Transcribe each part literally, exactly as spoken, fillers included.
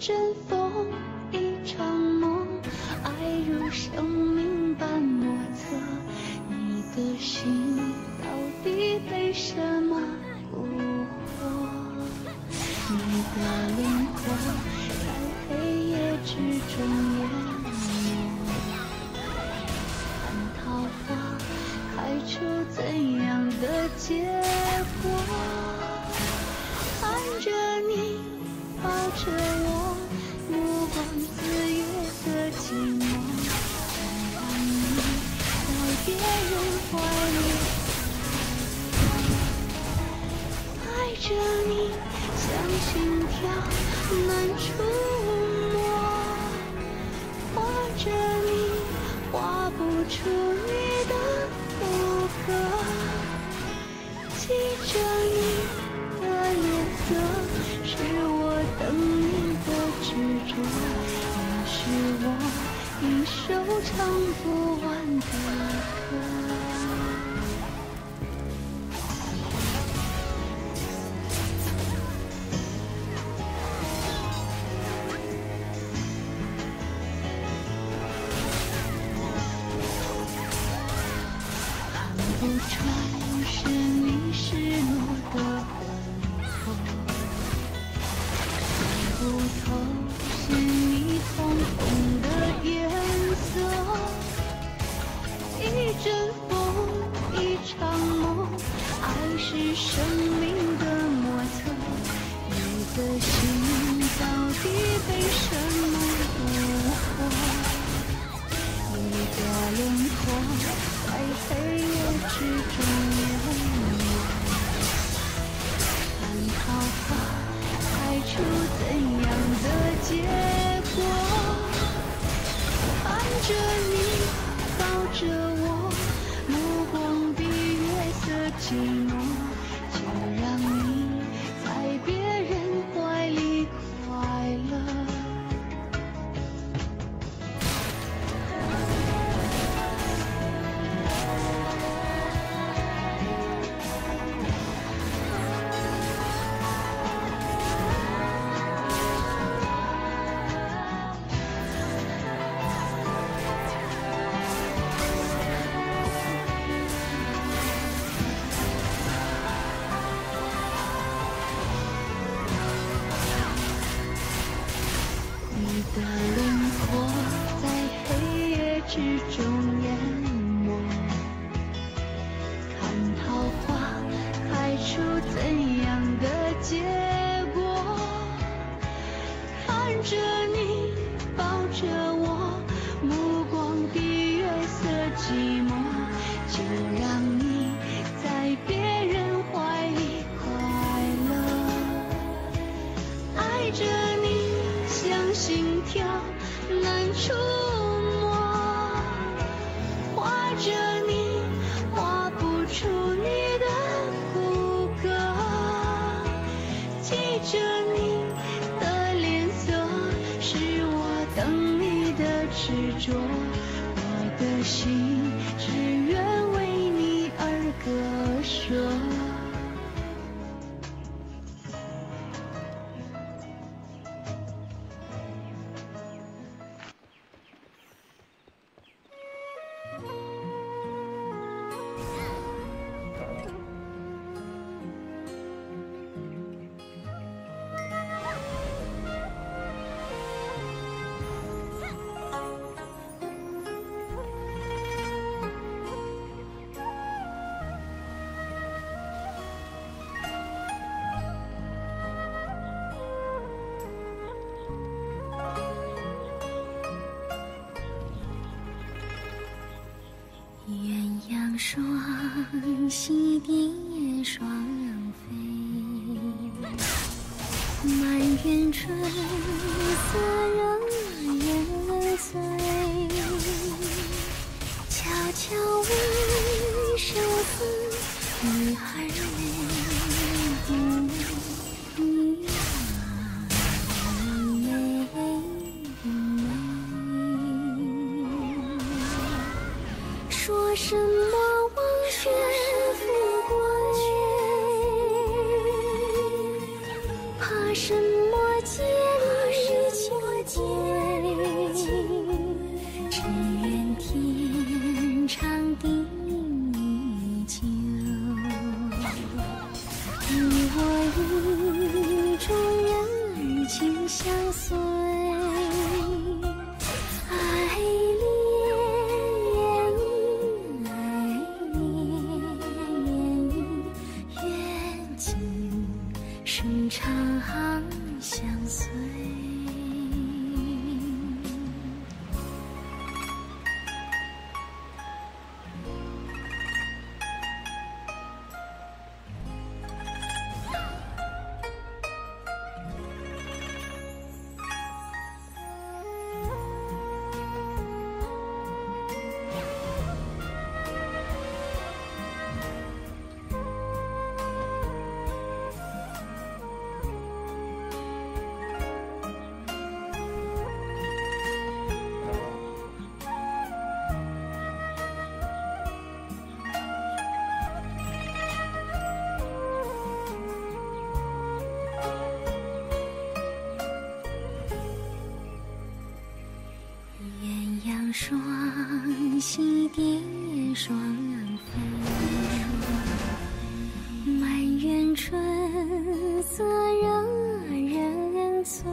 阵风，一场梦，爱如生命般莫测。你的心到底被什么蛊惑？你的轮廓在黑夜之中淹没，看桃花开出怎样的结果？看着你抱着我，目光自月的寂寞，让你在别人怀里，爱着你像心跳难触摸，画着你画不出你的骨骼，记着你的脸色，是我等你的执着，也是我一首唱不完的歌。看不穿是你失落的魂魄，看不透是你瞳孔的颜色。一阵风，一场梦，爱是生命的莫测。你的心到底被什么蛊惑？你的轮廓在黑夜之中淹没，看桃花开出怎样的结果？看着你抱着我，目光比月色寂寞，就让你在别人怀里快乐。你的轮廓在黑夜之中淹没，看桃花开出怎样的结果？看着你抱着我，目光比月色寂寞，就让你在别人怀里快乐。爱着你像心跳难触摸，画着你画不出你的骨骼，记着你的脸色，是我等你的执着，我的心只愿为你而歌说。 鸳鸯双栖，蝶双飞，满园春色惹人醉。悄悄问生死，女孩美不美？女儿美不美？说什么忘却富贵，怕什么结离情结，只愿天长地久。你我意中人儿情相随，爱恋爱恋愿今生长相随。双栖蝶双飞，满园春色惹人醉。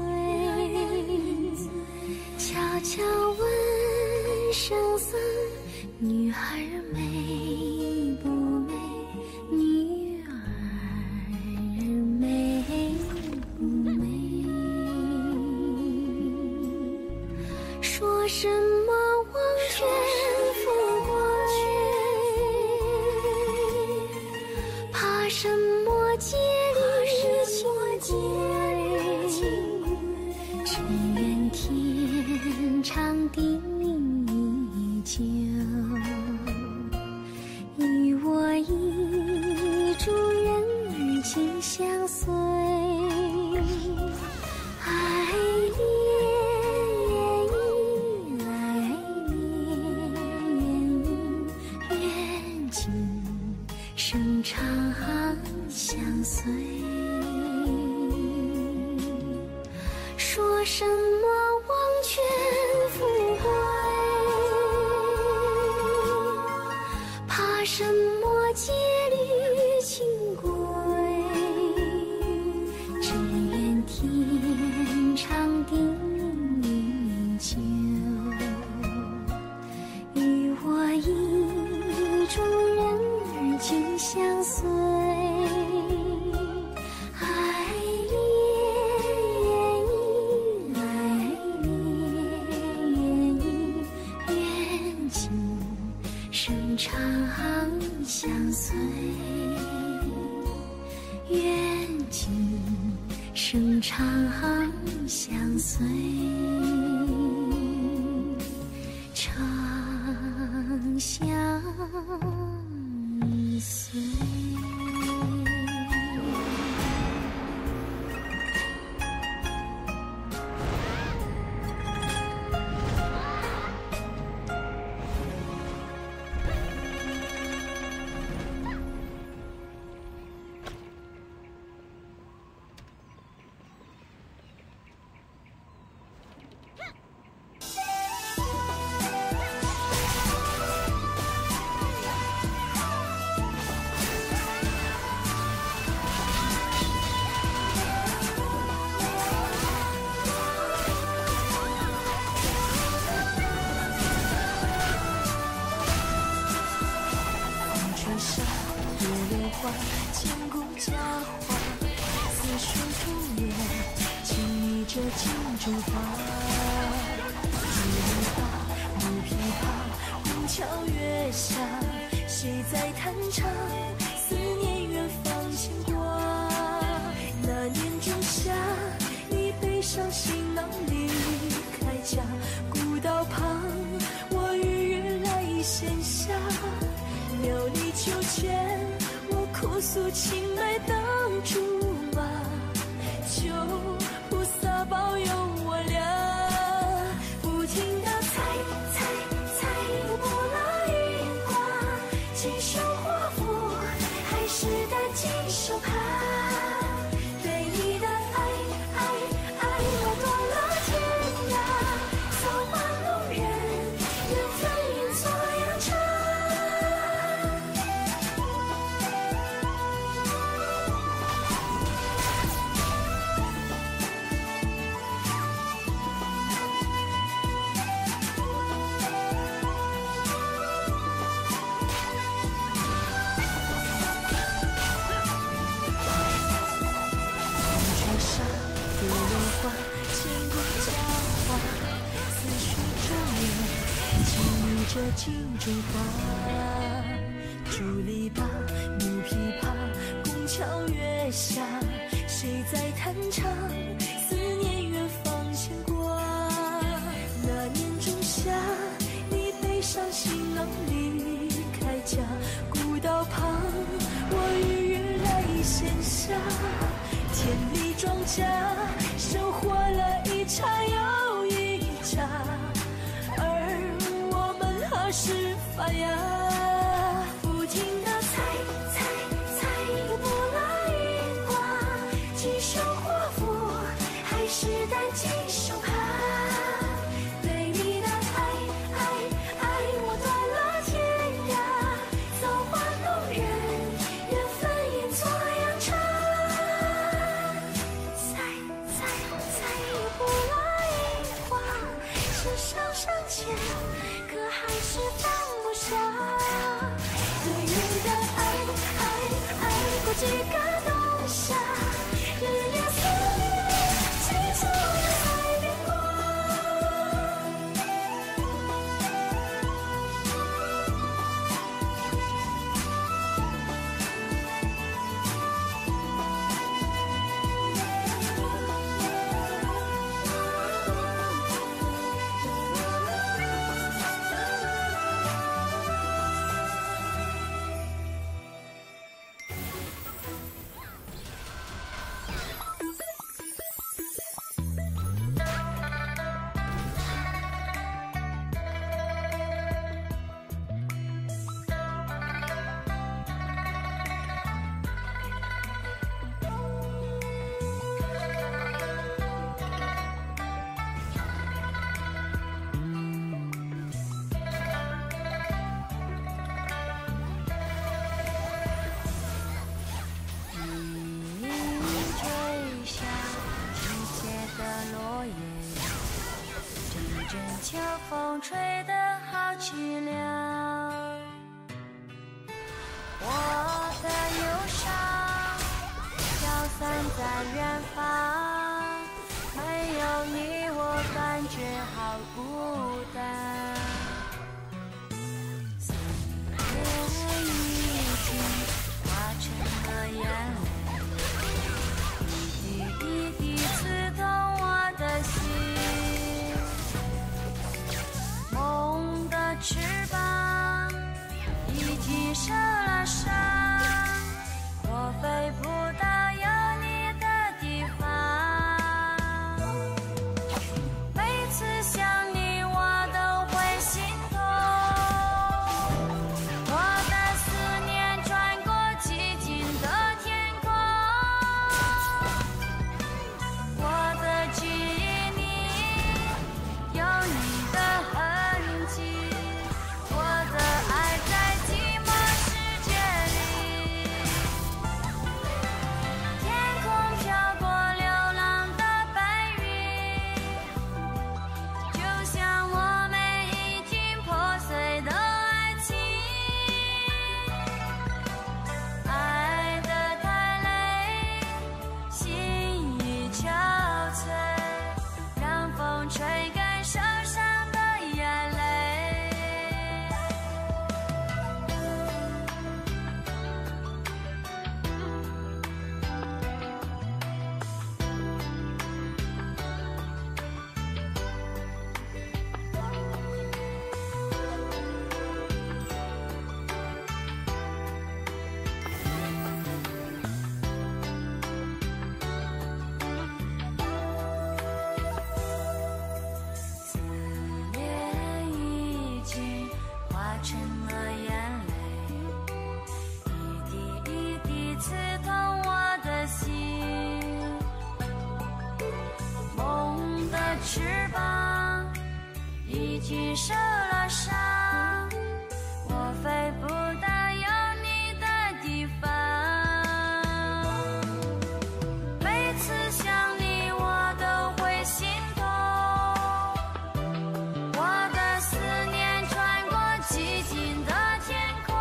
悄悄问声色，女儿美不美？女儿美不美？说什么？望卷复归，怕什么结离情归？只愿天长地久，与我意中人儿情相随。爱生长相随，说什么忘却富贵？怕什么结离情归？只愿天长地久，与我意中人情相随。爱恋爱恋愿今生长相随，愿今生长相随，长相随。 千古佳话，似水中月，轻倚着金烛花。竹篱笆，木琵琶，虹桥月下，谁在弹唱？思念远方牵挂。那年仲夏，你背上行囊离开家，古道旁，我与月来闲暇，留你秋千。哭诉情爱当竹马，求菩萨保佑我俩。不停地猜猜猜，拨拉云挂，今生祸福还是得今生怕。对你的爱爱爱，我多了天涯， 金钟花，竹篱笆，木琵琶，宫桥月下，谁在弹唱？思念远方牵挂。那年仲夏，你背上行囊离开家，古道旁，我郁郁泪先下。田里庄稼，收获了一茬又一茬，而我们何时发芽？不停地采采采，不拉一挂，几手华服，还是单几手帕。对你的爱爱爱，我断了天涯，造化弄人，缘分演作阳茶。采采采，不拉一挂，世上上签，可还是放不下。对你的爱爱爱过几个冬夏，日夜思念，几处才变过。秋风吹得好凄凉，我的忧伤飘散在远方，没有你我感觉好孤单。思念已经化成了眼泪，一滴一滴刺痛我的心。梦的翅膀已经受了伤，我飞不到有你的地方。每次想你我都会心痛，我的思念穿过寂静的天空，我的记忆里有你的痕。我的爱在寂寞世界里，天空飘过流浪的白云，就像我们已经破碎的爱情。爱得太累，心已憔悴，让风吹干手上的眼泪。成了眼泪，一滴一滴刺痛我的心。梦的翅膀已经受了伤，我飞不到有你的地方。每次想你我都会心痛，我的思念穿过寂静的天空，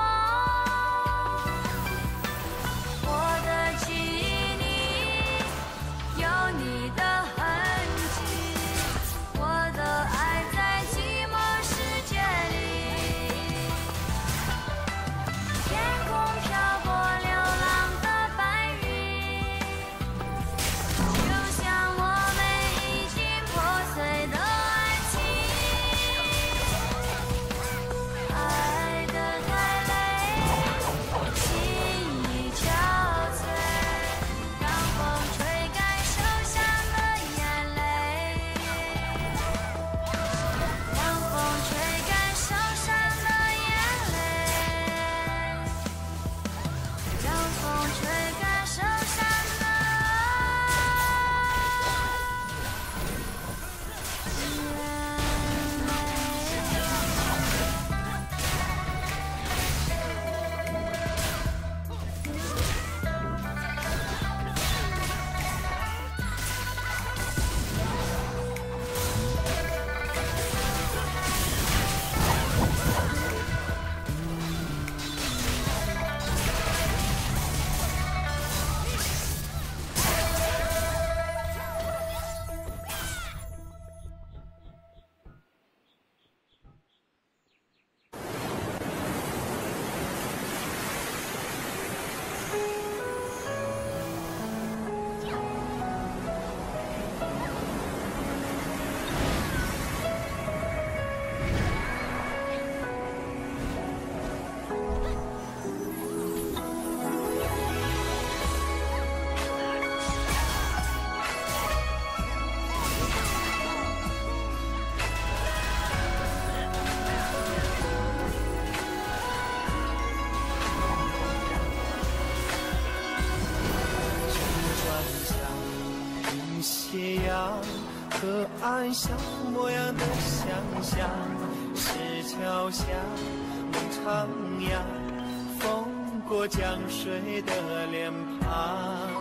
我的记忆里有你的痕迹，我的爱在寂寞世界里。 斜阳，河岸小模样的想象，石桥下梦徜徉，风过江水的脸庞。